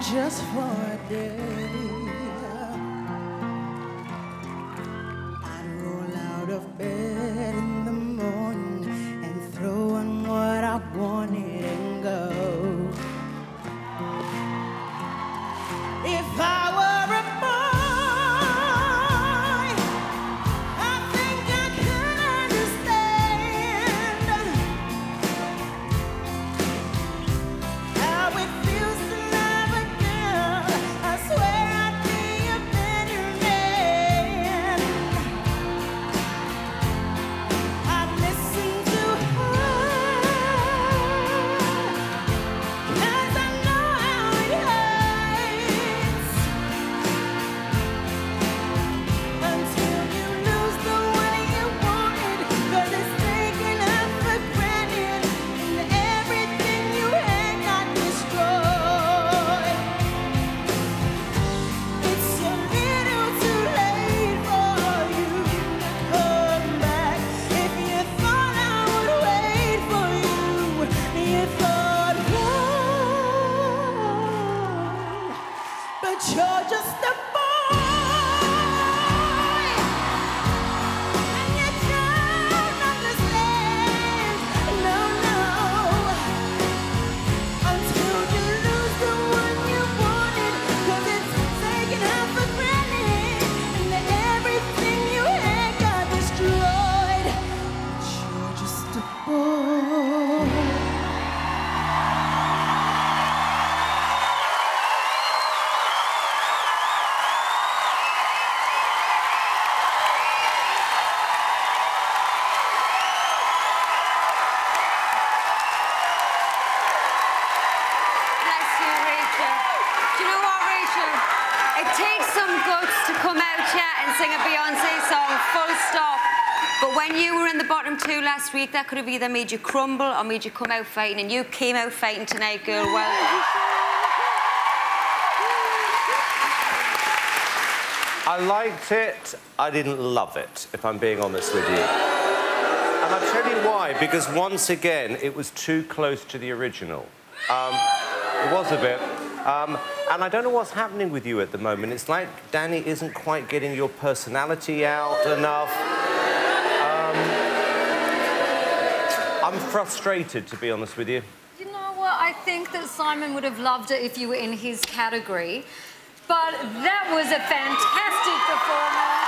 just for a day. I'd roll out of bed in the morning and throw on what I wanted and go. If I were a boy, I think I could understand how it feels to love again. I swear I'd be a better man. I'd listen to her, 'cause I know how it hurts until you lose the one you wanted, 'cause it's taken up for granted and everything you had got destroyed. It's a little too late for you to come back. If you thought I would wait for you, you thought wrong. But you're just a boy, and you don't understand. No, no. Until you lose the one you wanted, 'cause it's taken out for granted and everything you had got destroyed. But you're just a boy. Bless you, Rachel. Do you know what, Rachel? It takes some guts to come out here and sing a Beyoncé song, full stop. But when you were in the bottom two last week, that could have either made you crumble or made you come out fighting, and you came out fighting tonight, girl. Well done. I liked it. I didn't love it, if I'm being honest with you. And I'll tell you why, because once again, it was too close to the original. It was a bit. And I don't know what's happening with you at the moment. It's like Danny isn't quite getting your personality out enough. I'm frustrated, to be honest with you. You know what? I think that Simon would have loved it if you were in his category. But that was a fantastic performance.